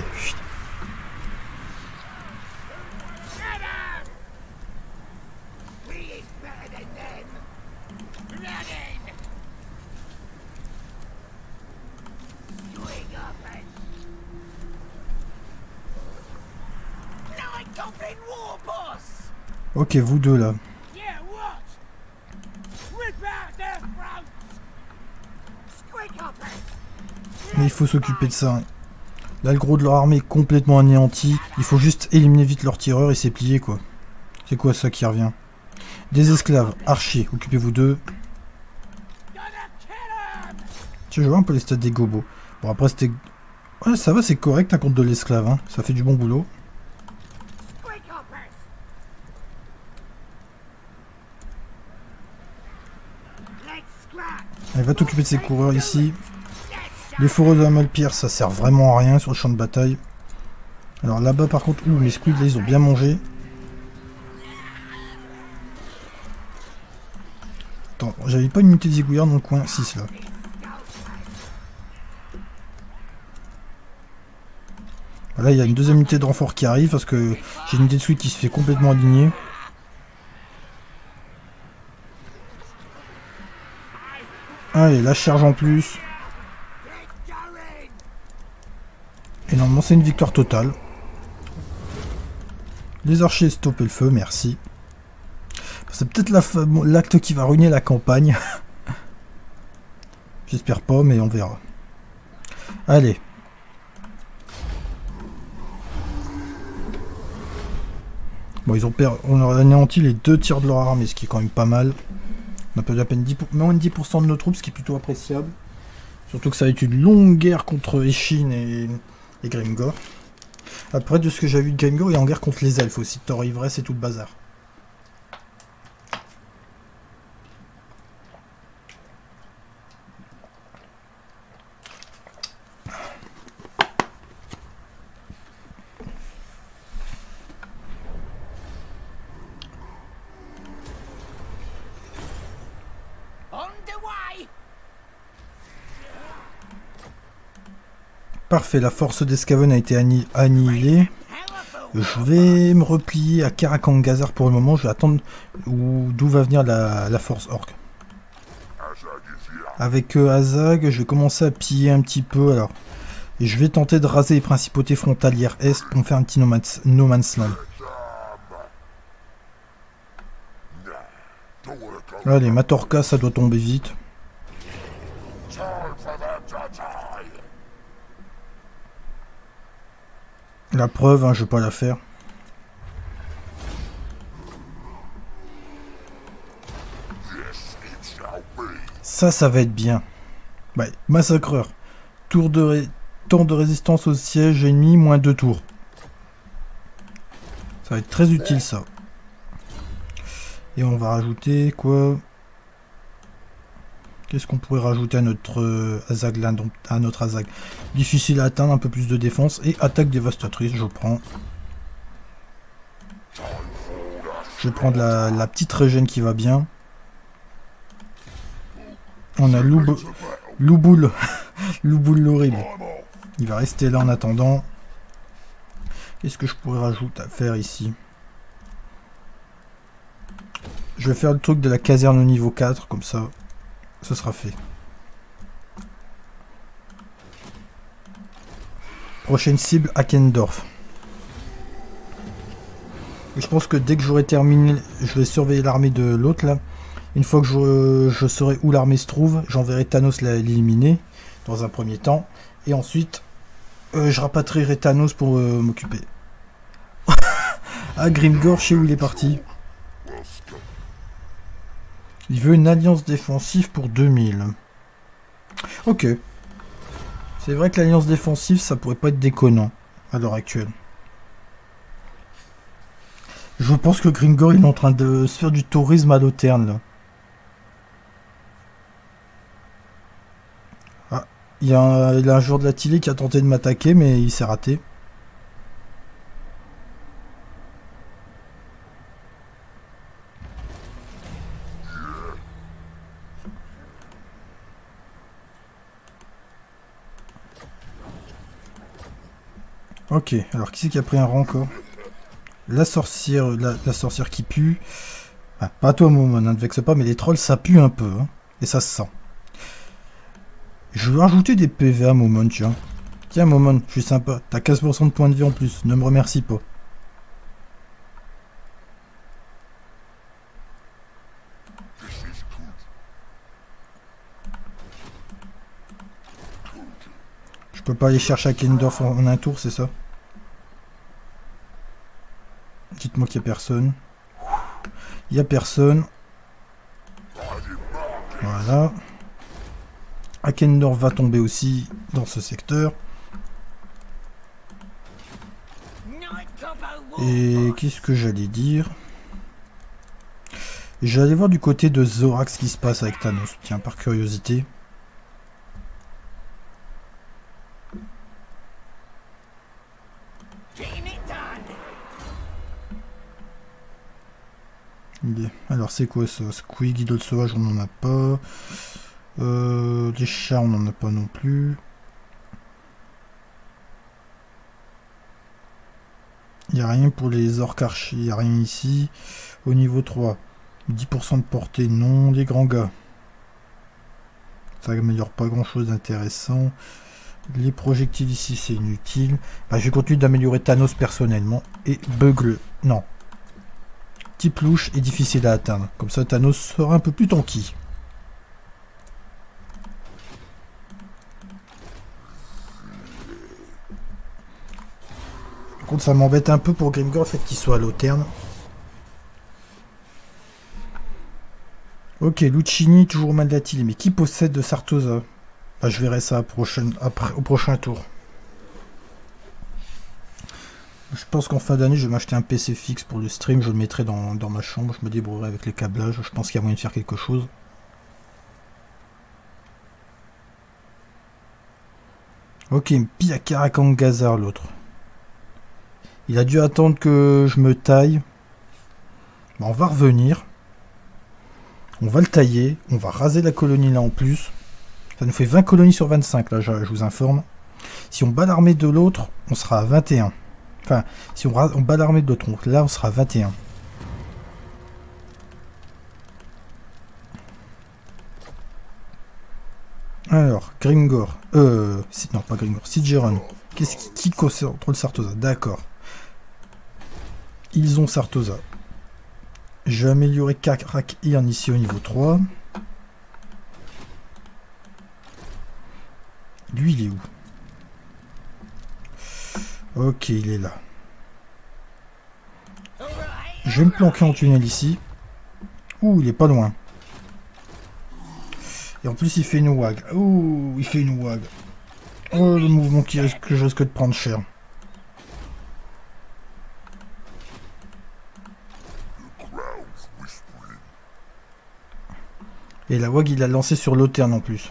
Ok, vous deux là. Mais il faut s'occuper de ça. Là, le gros de leur armée est complètement anéanti. Il faut juste éliminer vite leur tireur et c'est plié, quoi. C'est quoi ça qui revient? Des esclaves, archers, occupez-vous d'eux. Tiens, je vois un peu les stats des gobos. Bon, après, c'était... Ouais, ça va, c'est correct, un contre de l'esclave, hein. Ça fait du bon boulot. Elle va t'occuper de ces coureurs ici. Les fourreaux de la Malpierre, ça sert vraiment à rien sur le champ de bataille. Alors là-bas par contre, ouh, mes squids là, ils ont bien mangé. Attends, j'avais pas une unité de zigouillard dans le coin 6 là. Là, il y a une deuxième unité de renfort qui arrive parce que j'ai une unité de suite qui se fait complètement aligner. Allez, la charge en plus. Et normalement, c'est une victoire totale. Les archers stopper le feu, merci. C'est peut-être l'acte qui va ruiner la campagne. J'espère pas, mais on verra. Allez. Bon, on a anéanti les 2 tiers de leur armée, ce qui est quand même pas mal. On a perdu à peine moins de 10% de nos troupes, ce qui est plutôt appréciable. Surtout que ça a été une longue guerre contre Eshin et Grimgor. Après, de ce que j'ai vu de Grimgor, il est en guerre contre les elfes aussi. Thor Ivresse et tout le bazar. Parfait, la force d'Escaven a été annihilée. Je vais me replier à Karakangazar pour le moment. Je vais attendre d'où va venir la force orc. Avec Azag, je vais commencer à piller un petit peu. Alors, et je vais tenter de raser les principautés frontalières Est pour me faire un petit no man's land. Allez, Matorka, ça doit tomber vite. La preuve, hein, je vais pas la faire. Ça va être bien. Ouais, massacreur. Temps de résistance au siège ennemi, moins 2 tours. Ça va être très utile, ça. Et on va rajouter quoi? Qu'est-ce qu'on pourrait rajouter à notre Azag là, donc à notre Azag? Difficile à atteindre, un peu plus de défense et attaque dévastatrice, je prends. Je vais prendre la petite régène qui va bien. On a Louboul. Louboul l'horrible. Il va rester là en attendant. Qu'est-ce que je pourrais rajouter à faire ici? Je vais faire le truc de la caserne au niveau 4, comme ça, ce sera fait. Prochaine cible, Akendorf. Et je pense que dès que j'aurai terminé, je vais surveiller l'armée de l'autre là. Une fois que je saurai où l'armée se trouve, j'enverrai Thanos l'éliminer dans un premier temps. Et ensuite, je rapatrierai Thanos pour m'occuper. Ah, Grimgor, je sais où il est parti. Il veut une alliance défensive pour 2000. Ok. C'est vrai que l'alliance défensive, ça pourrait pas être déconnant à l'heure actuelle. Je pense que Grimgor, il est en train de se faire du tourisme à l'Auterne, là. Ah, il y a un joueur de la Tillée qui a tenté de m'attaquer, mais il s'est raté. Ok, alors qui c'est qui a pris un rang encore? La sorcière, la sorcière qui pue. Ah, pas toi, Momon, ne te vexe pas, mais les trolls, ça pue un peu. Hein, et ça se sent. Je vais rajouter des PV à Momon, tiens. Tiens, Momon, je suis sympa. T'as 15% de points de vie en plus. Ne me remercie pas. Je peux pas aller chercher à Kendorf en un tour, c'est ça? Dites-moi qu'il n'y a personne. Il n'y a personne. Voilà. Akendorf va tomber aussi dans ce secteur. Et qu'est-ce que j'allais dire? J'allais voir du côté de Zorak ce qui se passe avec Thanos. Tiens, par curiosité. Alors c'est quoi ça? Squig, idole sauvage, on n'en a pas. Des chats, on n'en a pas non plus. Il n'y a rien pour les orques archers, il n'y a rien ici. Au niveau 3, 10% de portée, non. Les grands gars, ça améliore pas grand chose d'intéressant. Les projectiles ici, c'est inutile. Bah, je vais continuer d'améliorer Thanos personnellement. Et Bugle, non. Type louche et difficile à atteindre. Comme ça, Thanos sera un peu plus tanky. Par contre, ça m'embête un peu pour Grimgor, le fait qu'il soit à l'Auterne. Ok, Lucchini, toujours au Maldatile. Mais qui possède de Sartosa? Bah, je verrai ça au prochain tour. Je pense qu'en fin d'année, je vais m'acheter un PC fixe pour le stream. Je le mettrai dans ma chambre. Je me débrouillerai avec les câblages. Je pense qu'il y a moyen de faire quelque chose. Ok, pire Karakangazar, l'autre. Il a dû attendre que je me taille. Bon, on va revenir. On va le tailler. On va raser la colonie là en plus. Ça nous fait 20 colonies sur 25 là, je vous informe. Si on bat l'armée de l'autre, on sera à 21. Enfin, si on bat l'armée de l'autre, là on sera à 21. Alors, Grimgor. Non, pas Grimgor, Sidgeron. Qui contrôle Sartosa? D'accord. Ils ont Sartosa. Je vais améliorer Karak Irn ici au niveau 3. Lui, il est où? Ok, il est là. Je vais me planquer en tunnel ici. Ouh, il est pas loin. Et en plus, il fait une wag. Ouh, il fait une wag. Oh, le mouvement que je risque de prendre cher. Et la wag, il a lancé sur l'Auterne en plus.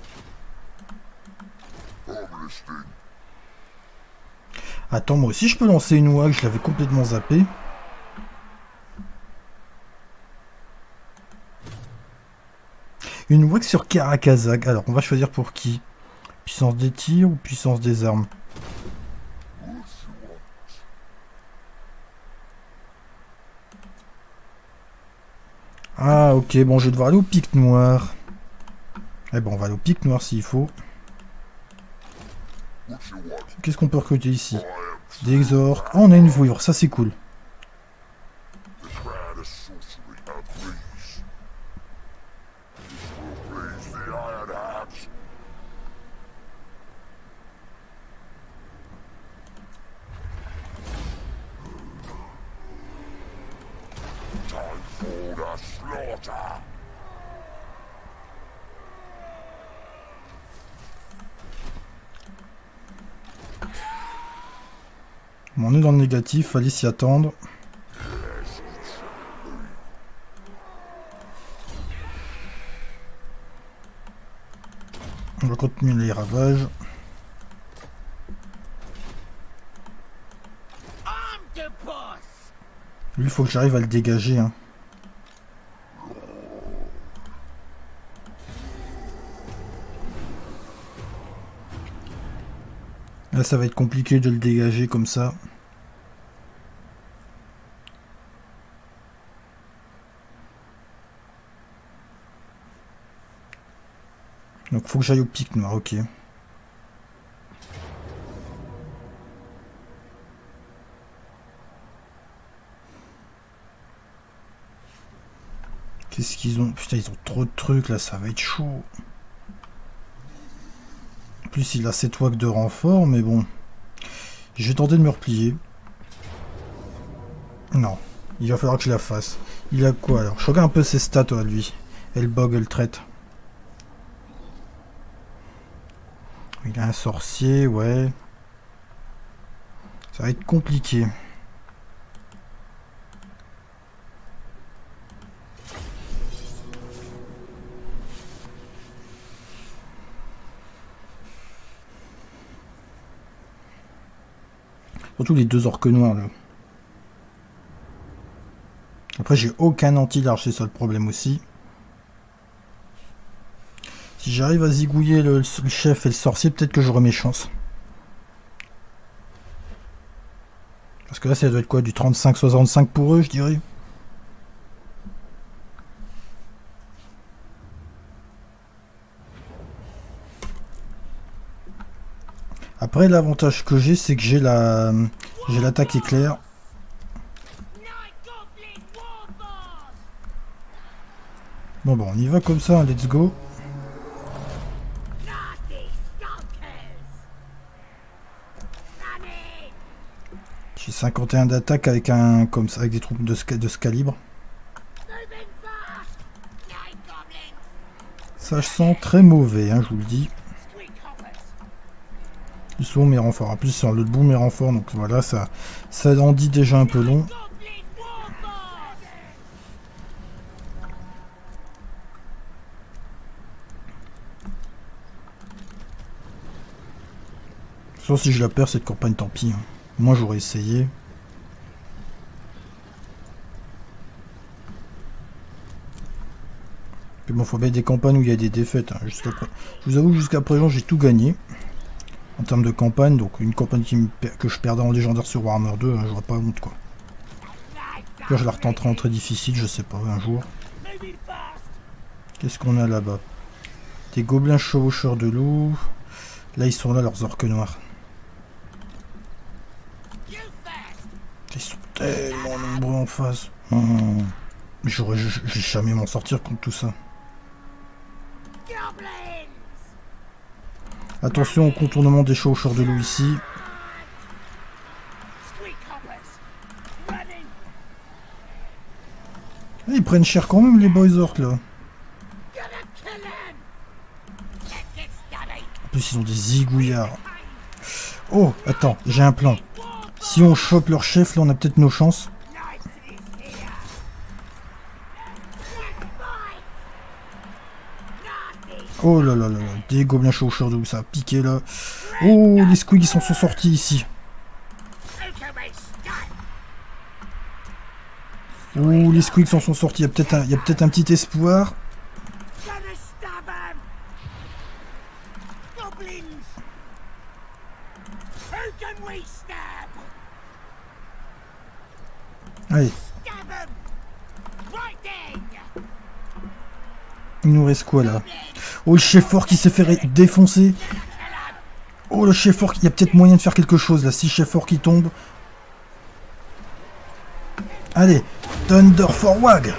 Attends, moi aussi je peux lancer une wag, je l'avais complètement zappé. Une wag sur Karakazak. Alors, on va choisir pour qui? Puissance des tirs ou puissance des armes? Ah, ok, bon, je vais devoir aller au pic noir. Eh bon, on va aller au pic noir s'il faut. Qu'est-ce qu'on peut recruter ici? Des exorques. Oh, on a une vouivre, ça c'est cool. Bon, on est dans le négatif, fallait s'y attendre. On va continuer les ravages. Lui, il faut que j'arrive à le dégager. Hein. Là, ça va être compliqué de le dégager comme ça. Donc, faut que j'aille au pic noir, ok. Qu'est-ce qu'ils ont? Putain, ils ont trop de trucs là, ça va être chaud. En plus, il a 7 wags de renfort, mais bon. Je vais tenter de me replier. Non, il va falloir que je la fasse. Il a quoi alors? Je regarde un peu ses stats à lui. Elle bug, elle traite. Il a un sorcier, ouais. Ça va être compliqué. Surtout les deux orques noirs là. Après j'ai aucun anti-large, c'est ça le problème aussi. Si j'arrive à zigouiller le chef et le sorcier, peut-être que j'aurai mes chances. Parce que là ça doit être quoi, du 35-65 pour eux je dirais. Après l'avantage que j'ai c'est que j'ai l'attaque éclair. Bon on y va comme ça, let's go. J'ai 51 d'attaque avec un comme ça, avec des troupes de ce calibre. Ça je sens très mauvais, hein, je vous le dis. Ils sont mes renforts. En plus sur le bout mes renforts, donc voilà, ça en dit déjà un peu long. Sauf si je la perds cette campagne, tant pis. Hein. Moi j'aurais essayé. Mais bon, faut bien des campagnes où il y a des défaites. Hein. Je vous avoue que jusqu'à présent j'ai tout gagné. en termes de campagne. Donc une campagne que je perdais en légendaire sur Warhammer 2, je vois pas honte quoi. Là, je la retenterai en très difficile, je sais pas, un jour. Qu'est-ce qu'on a là-bas? Des gobelins chevaucheurs de loups. Là, ils sont là, leurs orques noirs. Ils sont tellement nombreux en face. Je vais jamais m'en sortir contre tout ça. Attention au contournement des chevaucheurs de loups ici. Ils prennent cher quand même les boys orcs là. En plus ils ont des zigouillards. Oh, attends, j'ai un plan. Si on chope leur chef, là on a peut-être nos chances. Oh là là là là, des gobelins chevaucheurs de loups, ça a piqué là. Oh, les squigs ils sont sortis ici. Oh, les squigs s'en sont sortis, il y a peut-être un petit espoir. Allez. Il nous reste quoi là? Oh, le chef fort qui s'est fait défoncer. Oh, le chef fort, il y a peut-être moyen de faire quelque chose là, si chef fort qui tombe. Allez, Thunder for Wag.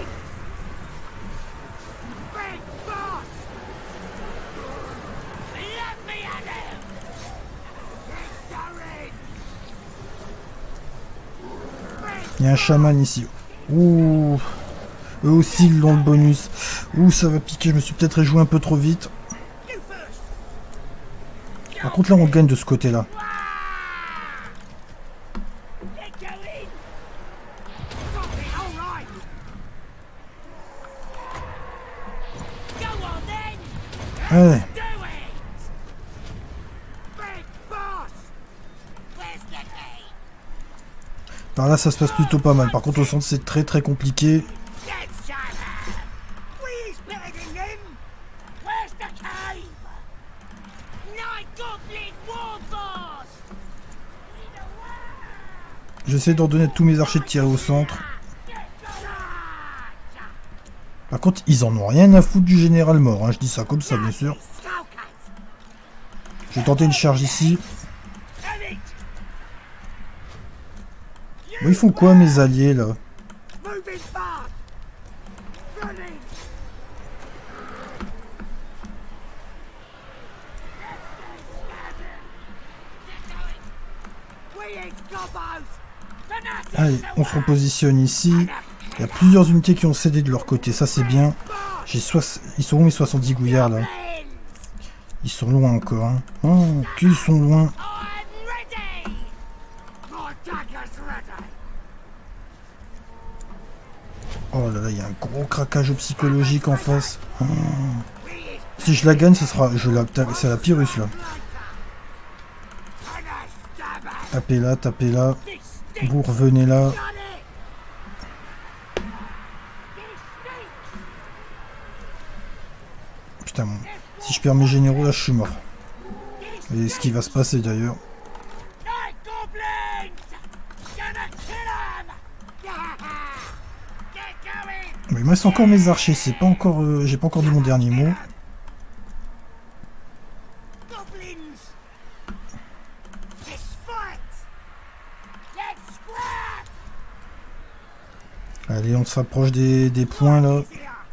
Il y a un chaman ici. Ouh. Eux aussi ils ont le bonus. Ouh, ça va piquer, je me suis peut-être réjoui un peu trop vite. Par contre là on gagne de ce côté là. Allez. Par là ça se passe plutôt pas mal. Par contre au centre c'est très très compliqué. J'essaie d'ordonner à tous mes archers de tirer au centre. Par contre, ils en ont rien à foutre du général mort. Hein. Je dis ça comme ça, bien sûr. Je vais tenter une charge ici. Bon, ils font quoi, mes alliés, là? Allez, on se repositionne ici. Il y a plusieurs unités qui ont cédé de leur côté, ça c'est bien. Ils sont où mes 70 gouillards là? Ils sont loin encore. Hein. Oh, qu'ils sont loin. Oh là là, il y a un gros craquage psychologique en face. Oh. Si je la gagne, ce sera. C'est la Pyrrhus là. Tapez là, tapez là. Vous revenez là. Putain, si je perds mes généraux là, je suis mort. Et ce qui va se passer d'ailleurs. Mais il me reste encore mes archers, c'est pas encore. J'ai pas encore dit mon dernier mot. Allez, on se rapproche des points là.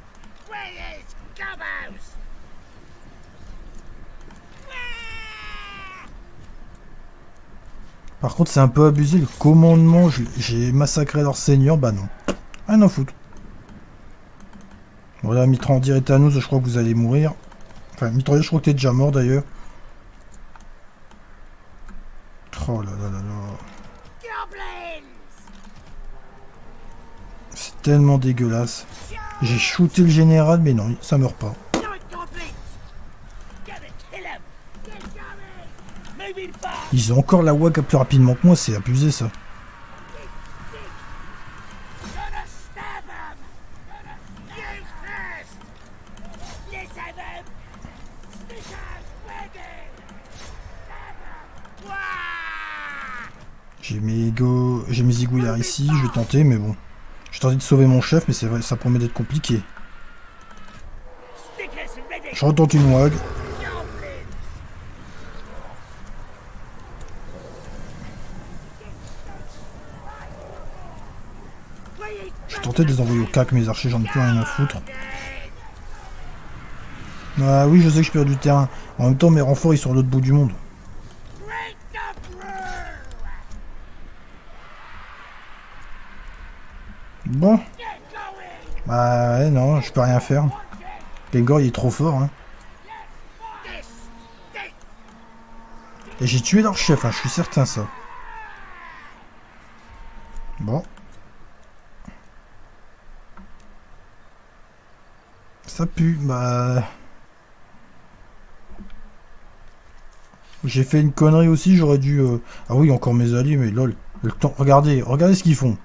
Par contre, c'est un peu abusé le commandement. J'ai massacré leur seigneur, bah non. Ah non, foutre. Voilà, Mitrandir est à nous, je crois que vous allez mourir. Enfin, Mitrandir, je crois que t'es déjà mort d'ailleurs. Oh là là là là. C'est tellement dégueulasse. J'ai shooté le général, mais non, ça meurt pas. Ils ont encore la WAG plus rapidement que moi, c'est abusé ça. J'ai mes zigouillards ici, je vais tenter, mais bon. J'ai tenté de sauver mon chef, mais c'est vrai, ça promet d'être compliqué. Je retente une wag. J'ai tenté de les envoyer au cac, mes archers, j'en ai plus rien à foutre. Ah oui, je sais que je perds du terrain. En même temps, mes renforts, ils sont à l'autre bout du monde. Bon. Bah ouais, non, je peux rien faire. Gengor, il est trop fort, hein. Et j'ai tué leur chef, hein, je suis certain, ça. Bon. Ça pue, bah... J'ai fait une connerie aussi, j'aurais dû... Ah oui, encore mes alliés, mais lol. Le temps... Regardez ce qu'ils font.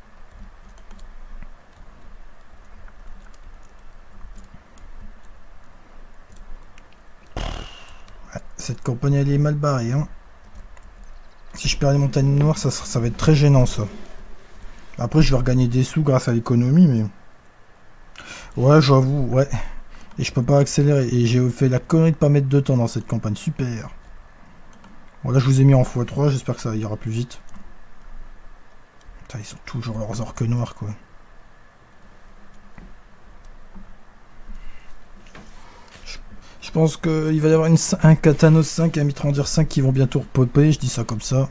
Ouais, cette campagne, elle est mal barrée, hein. Si je perds les montagnes noires, ça va être très gênant, ça. Après, je vais regagner des sous grâce à l'économie, mais... Ouais, j'avoue, ouais. Et je peux pas accélérer. Et j'ai fait la connerie de pas mettre de temps dans cette campagne. Super. Bon, là, je vous ai mis en x3. J'espère que ça ira plus vite. Putain, ils ont toujours leurs orques noirs, quoi. Je pense qu'il va y avoir un Katanos 5 et un Mitrandir 5 qui vont bientôt repopper. Je dis ça comme ça.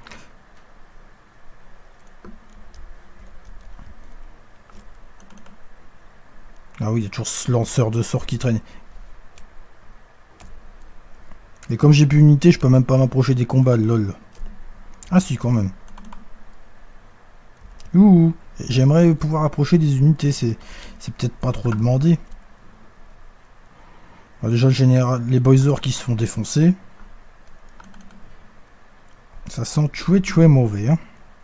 Ah oui, il y a toujours ce lanceur de sorts qui traîne. Et comme j'ai plus unité, je peux même pas m'approcher des combats, lol. Ah si, quand même. Ouh, j'aimerais pouvoir approcher des unités, c'est peut-être pas trop demandé. Alors déjà, le général, les boysors qui se font défoncer. Ça sent tuer mauvais, hein.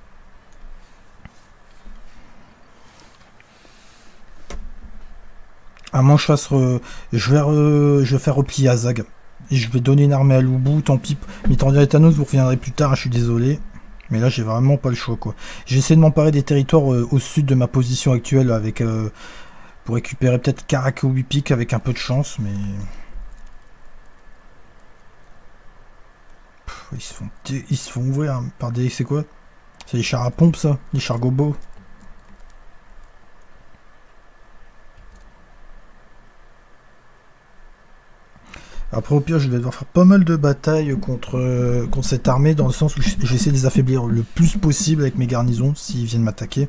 À moins que je fasse... je vais faire replier Azag. Et je vais donner une armée à Lubu, tant pis. Mitrandir et Thanos, vous reviendrez plus tard, je suis désolé. Mais là, j'ai vraiment pas le choix, quoi. J'ai essayé de m'emparer des territoires au sud de ma position actuelle, avec pour récupérer peut-être Karak ou Wipik avec un peu de chance, mais... Pff, ils se font ouvrir par des... C'est quoi? C'est les chars à pompe, ça? Les chars gobos? Après, au pire, je vais devoir faire pas mal de batailles contre cette armée, dans le sens où j'essaie de les affaiblir le plus possible avec mes garnisons, s'ils viennent m'attaquer.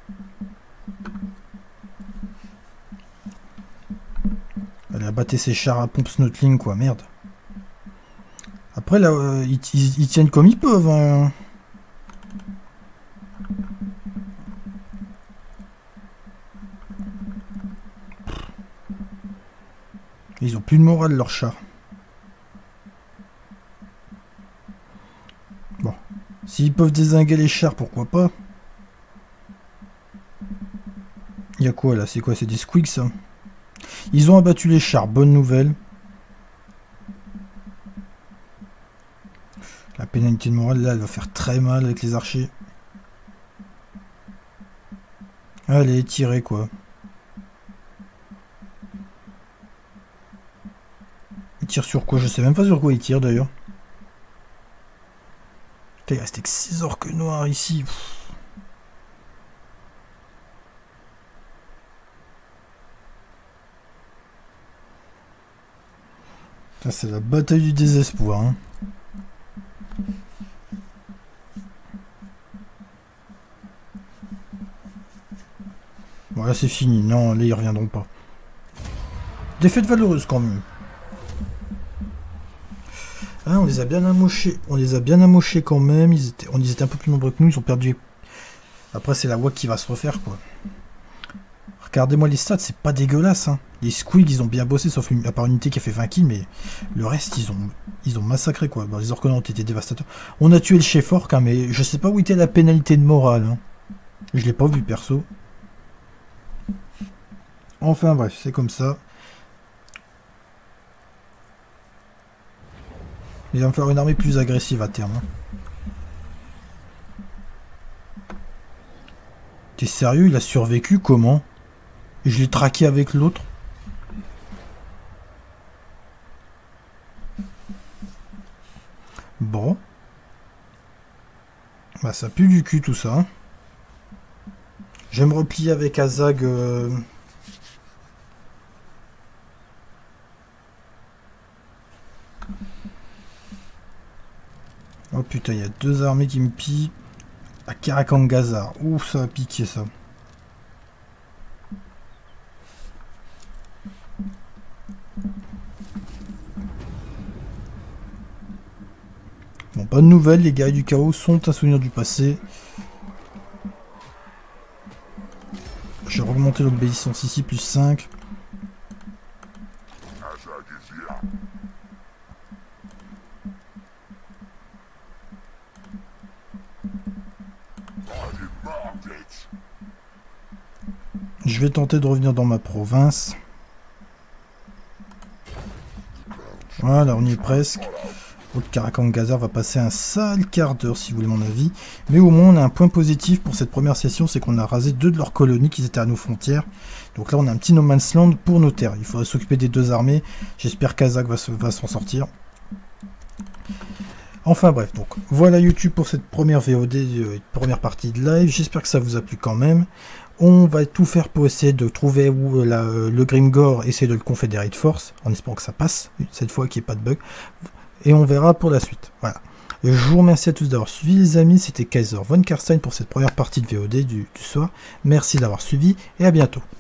Allez, abattez ces chars à pompe Snotling, quoi, merde. Après, là, ils tiennent comme ils peuvent, hein. Ils ont plus de morale, leurs chars. Bon. S'ils peuvent dézinguer les chars, pourquoi pas. Il y a quoi, là? C'est quoi? C'est des squigs, ça? Ils ont abattu les chars, bonne nouvelle. La pénalité de morale, là, elle va faire très mal avec les archers. Allez, tirez, quoi. Ils tirent sur quoi? Je sais même pas sur quoi ils tirent, d'ailleurs. Il restait que 6 orques noirs ici. C'est la bataille du désespoir, hein. Bon, là c'est fini. Non, là ils reviendront pas. Défaite valeureuse quand même. Ah, on les a bien amochés. On les a bien amochés quand même. On étaient un peu plus nombreux que nous. Ils ont perdu. Après, c'est la WAC qui va se refaire, quoi. Regardez-moi les stats, c'est pas dégueulasse, hein. Les squigs, ils ont bien bossé, sauf à part une unité qui a fait 20 kills, mais le reste, ils ont massacré, quoi. Bon, les orques ont été dévastateurs. On a tué le chef orc, hein, mais je sais pas où était la pénalité de morale, hein. Je l'ai pas vu, perso. Enfin, bref, c'est comme ça. Il va me falloir une armée plus agressive à terme, hein. T'es sérieux, il a survécu comment? Et je l'ai traqué avec l'autre. Bon. Bah ça pue du cul tout ça. Je vais me replier avec Azag. Oh putain, il y a deux armées qui me pillent. À Karakangazar. Ouf, ça va piquer ça. Bon, bonne nouvelle, les guerriers du chaos sont un souvenir du passé. Je vais augmenter l'obéissance ici, plus 5. Je vais tenter de revenir dans ma province. Voilà, on y est presque. L'autre Karakangazar va passer un sale quart d'heure, si vous voulez mon avis. Mais au moins, on a un point positif pour cette première session, c'est qu'on a rasé 2 de leurs colonies qui étaient à nos frontières. Donc là, on a un petit no man's land pour nos terres. Il faudra s'occuper des 2 armées. J'espère qu'Azag va s'en sortir. Enfin bref, donc voilà YouTube pour cette première VOD, première partie de live. J'espère que ça vous a plu quand même. On va tout faire pour essayer de trouver où le Grimgor, essayer de le confédérer de force, en espérant que ça passe, cette fois qu'il n'y ait pas de bug. Et on verra pour la suite. Voilà. Je vous remercie à tous d'avoir suivi les amis. C'était Kaiser von Karstein pour cette première partie de VOD du soir. Merci d'avoir suivi et à bientôt.